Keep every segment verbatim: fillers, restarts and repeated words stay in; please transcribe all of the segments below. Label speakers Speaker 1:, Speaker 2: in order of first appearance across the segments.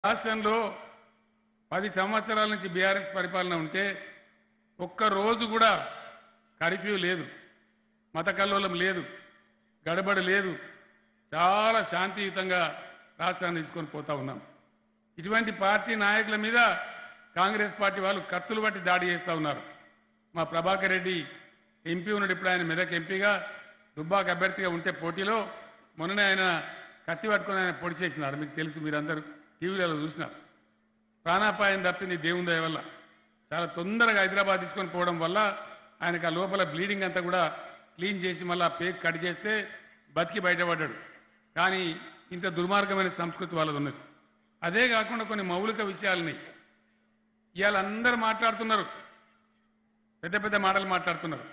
Speaker 1: రాష్ట్రంలో పది సంవత్సరాల నుంచి బీఆర్ఎస్ పరిపాలన ఉంటే ఒక్క రోజు కూడా కర్ఫ్యూ లేదు, మత కల్లోలం లేదు, గడబడి లేదు. చాలా శాంతియుతంగా రాష్ట్రాన్ని తీసుకొని పోతా ఉన్నాం. ఇటువంటి పార్టీ నాయకుల మీద కాంగ్రెస్ పార్టీ వాళ్ళు కత్తులు బట్టి దాడి చేస్తూ ఉన్నారు. మా ప్రభాకర్ రెడ్డి ఎంపీ ఉన్నాడు, ఇప్పుడు ఆయన మెదక్ ఎంపీగా దుబ్బాక అభ్యర్థిగా ఉంటే పోటీలో మొన్ననే ఆయన కత్తి పట్టుకొని ఆయన పొడి చేసినారు. మీకు తెలుసు, మీరందరూ టీవీలలో చూసినారు. ప్రాణాపాయం తప్పింది దేవుని దయ వల్ల. చాలా తొందరగా హైదరాబాద్ తీసుకొని పోవడం వల్ల ఆయనకు ఆ లోపల బ్లీడింగ్ అంతా కూడా క్లీన్ చేసి మళ్ళీ పేక్ కట్ చేస్తే బతికి బయటపడ్డాడు. కానీ ఇంత దుర్మార్గమైన సంస్కృతి వాళ్ళది ఉన్నది. అదే కాకుండా కొన్ని మౌలిక విషయాలని ఇవాళ అందరూ మాట్లాడుతున్నారు, పెద్ద పెద్ద మాటలు మాట్లాడుతున్నారు.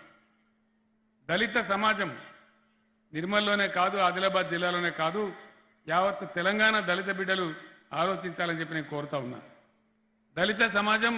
Speaker 1: దళిత సమాజం నిర్మల్లోనే కాదు, ఆదిలాబాద్ జిల్లాలోనే కాదు, యావత్తు తెలంగాణ దళిత బిడ్డలు ఆలోచించాలని చెప్పి నేను కోరుతా ఉన్నా. దళిత సమాజం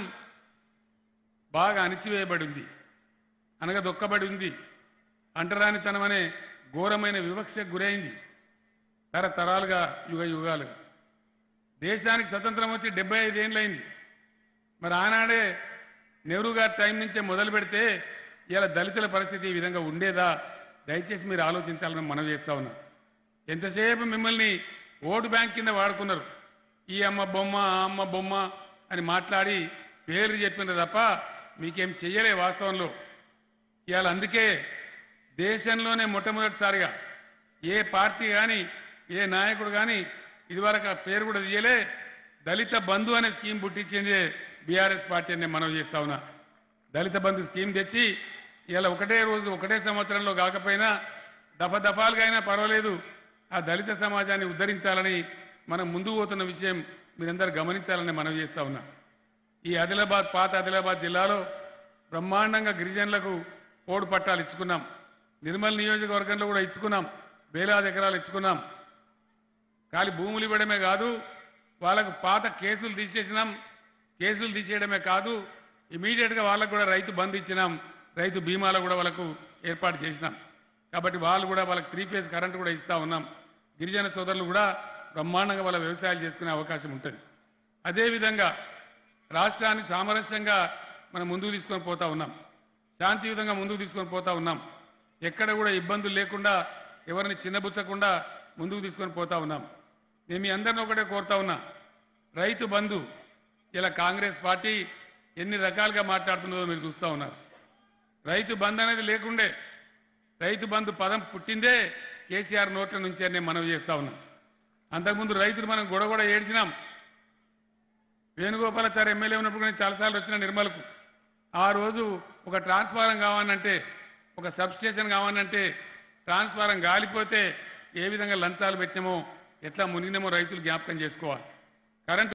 Speaker 1: బాగా అణిచివేయబడి ఉంది, అనగదొక్కబడి ఉంది, అంటరానితనం అనే ఘోరమైన వివక్షకు గురైంది తరతరాలుగా, యుగ యుగాలుగా. దేశానికి స్వతంత్రం వచ్చి డెబ్బై ఐదేళ్ళైంది. మరి ఆనాడే నెహ్రూ గారి టైం నుంచే మొదలు పెడితే ఇలా దళితుల పరిస్థితి ఈ విధంగా ఉండేదా? దయచేసి మీరు ఆలోచించాలని మనం చేస్తూ ఉన్నాం. ఎంతసేపు మిమ్మల్ని ఓటు బ్యాంక్ కింద వాడుకున్నారు. ఈ అమ్మ బొమ్మ, ఆ అమ్మ బొమ్మ అని మాట్లాడి పేర్లు చెప్పినారు తప్ప మీకేం చెయ్యలే వాస్తవంలో. ఇవాళ అందుకే దేశంలోనే మొట్టమొదటిసారిగా ఏ పార్టీ కానీ ఏ నాయకుడు కానీ ఇదివరకు ఆ పేరు కూడా తీయలే, దళిత బంధు అనే స్కీమ్ పుట్టించింది బీఆర్ఎస్ పార్టీ అని మనం చేస్తా ఉన్నా. దళిత బంధు స్కీమ్ తెచ్చి ఇలా ఒకటే రోజు ఒకటే సంవత్సరంలో కాకపోయినా దఫ దఫాలుగా అయినా పర్వాలేదు ఆ దళిత సమాజాన్ని ఉద్ధరించాలని మనం ముందుకు పోతున్న విషయం మీరందరూ గమనించాలని మనం చేస్తా ఉన్నా. ఈ ఆదిలాబాద్, పాత ఆదిలాబాద్ జిల్లాలో బ్రహ్మాండంగా గిరిజనులకు పోడు పట్టాలు ఇచ్చుకున్నాం. నిర్మల్ నియోజకవర్గంలో కూడా ఇచ్చుకున్నాం, వేలాది ఎకరాలు ఇచ్చుకున్నాం. ఖాళీ భూములు ఇవ్వడమే కాదు, వాళ్ళకు పాత కేసులు తీసేసినాం. కేసులు తీసేయడమే కాదు, ఇమీడియట్గా వాళ్ళకు కూడా రైతు బంధు ఇచ్చినాం, రైతు బీమాలో కూడా వాళ్ళకు ఏర్పాటు చేసినాం. కాబట్టి వాళ్ళు కూడా వాళ్ళకి త్రీ ఫేజ్ కరెంట్ కూడా ఇస్తూ ఉన్నాం. గిరిజన సోదరులు కూడా బ్రహ్మాండంగా వాళ్ళ వ్యవసాయాలు చేసుకునే అవకాశం ఉంటుంది. అదేవిధంగా రాష్ట్రాన్ని సామరస్యంగా మనం ముందుకు తీసుకొని పోతా ఉన్నాం, శాంతియుతంగా ముందుకు తీసుకొని పోతా ఉన్నాం. ఎక్కడ కూడా ఇబ్బందులు లేకుండా, ఎవరిని చిన్నబుచ్చకుండా ముందుకు తీసుకొని పోతా ఉన్నాం. నేను మీ అందరిని ఒకటే కోరుతా ఉన్నా, రైతు బంధు ఇలా కాంగ్రెస్ పార్టీ ఎన్ని రకాలుగా మాట్లాడుతున్నదో మీరు చూస్తూ ఉన్నారు. రైతు బంధు అనేది లేకుండే, రైతు బంధు పదం పుట్టిందే కేసీఆర్ నోట్ల నుంచే నేను మనవి చేస్తా ఉన్నాం. అంతకుముందు రైతులు మనం గొడవ కూడా ఏడ్చినాం. వేణుగోపాలాచారి ఎమ్మెల్యే ఉన్నప్పుడు నేను చాలాసార్లు వచ్చిన నిర్మలకు. ఆ రోజు ఒక ట్రాన్స్ఫారం కావాలంటే, ఒక సబ్స్టేషన్ కావాలంటే ట్రాన్స్ఫారం గాలిపోతే ఏ విధంగా లంచాలు పెట్టినామో, ఎట్లా మునిగినామో రైతులు జ్ఞాపకం చేసుకోవాలి. కరెంటు